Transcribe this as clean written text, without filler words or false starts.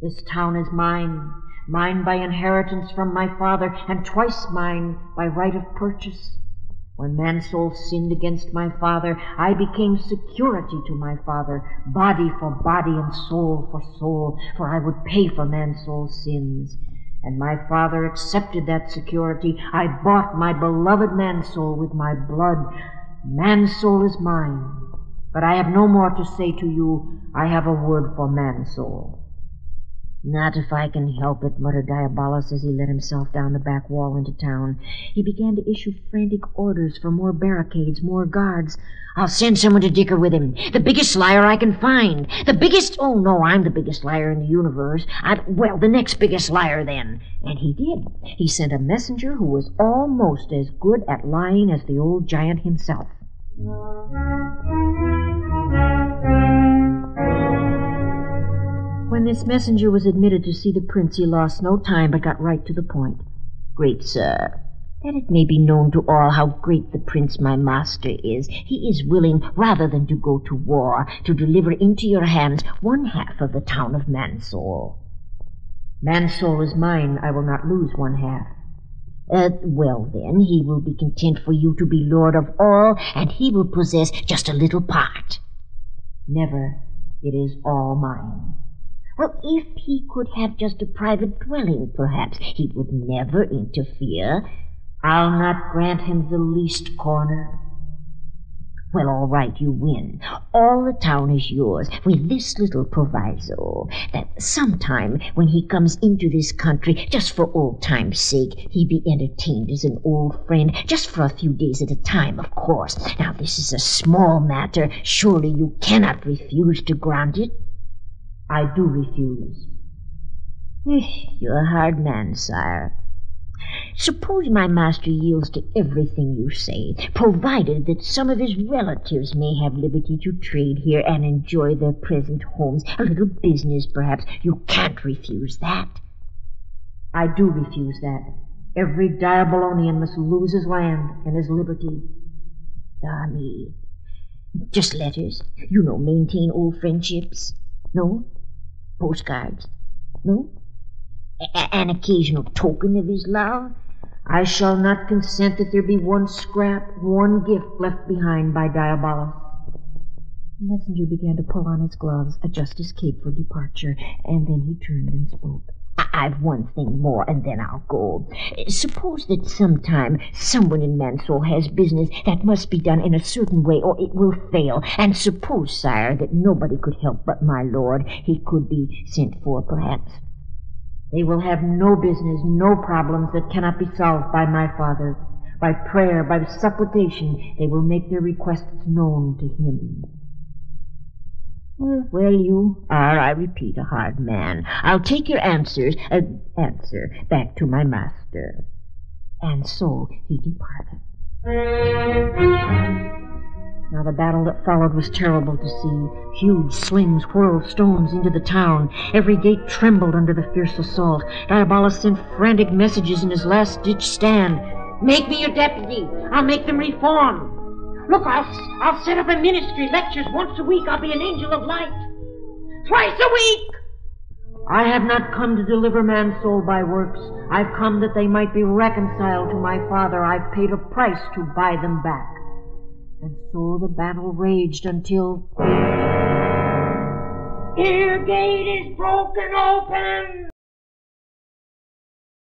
This town is mine, mine by inheritance from my father, and twice mine by right of purchase. When Mansoul sinned against my father, I became security to my father, body for body and soul for soul, for I would pay for Mansoul's sins. And my father accepted that security. I bought my beloved Mansoul with my blood. Mansoul is mine. But I have no more to say to you. I have a word for Mansoul. Not if I can help it, muttered Diabolus as he let himself down the back wall into town. He began to issue frantic orders for more barricades, more guards. I'll send someone to dicker with him. The biggest liar I can find. The biggest... Oh, no, I'm the biggest liar in the universe. Well, the next biggest liar, then. And he did. He sent a messenger who was almost as good at lying as the old giant himself. When this messenger was admitted to see the prince, he lost no time but got right to the point. Great sir, that it may be known to all how great the prince my master is, he is willing, rather than to go to war, to deliver into your hands 1/2 of the town of Mansoul. Mansoul is mine. I will not lose 1/2. Well, then, he will be content for you to be lord of all, and he will possess just a little part. Never. It is all mine. Well, if he could have just a private dwelling, perhaps, he would never interfere. I'll not grant him the least corner. Well, all right, you win. All the town is yours, with this little proviso, that sometime when he comes into this country, just for old time's sake, he be entertained as an old friend, just for a few days at a time, of course. Now, this is a small matter. Surely you cannot refuse to grant it? I do refuse. You're a hard man, sire. Suppose my master yields to everything you say, provided that some of his relatives may have liberty to trade here and enjoy their present homes, a little business, perhaps. You can't refuse that. I do refuse that. Every Diabolonian must lose his land and his liberty. Ah, me. Just letters. You know, maintain old friendships. No? Postcards? No? An occasional token of his love? I shall not consent that there be one scrap, one gift left behind by Diabolus. The messenger began to pull on his gloves, adjust his cape for departure, and then he turned and spoke. I've one thing more, and then I'll go. Suppose that sometime someone in Mansoul has business that must be done in a certain way, or it will fail. And suppose, sire, that nobody could help but my lord. He could be sent for, perhaps. They will have no business, no problems that cannot be solved by my father. By prayer, by supplication, they will make their requests known to him. Well, you are, I repeat, a hard man. I'll take your answer back to my master. And so he departed. Now the battle that followed was terrible to see. Huge slings whirled stones into the town. Every gate trembled under the fierce assault. Diabolus sent frantic messages in his last-ditch stand. Make me your deputy. I'll make them reform. Look, I'll set up a ministry, lectures once a week. I'll be an angel of light. Twice a week! I have not come to deliver man's soul by works. I've come that they might be reconciled to my father. I've paid a price to buy them back. And so the battle raged until... Here gate is broken open!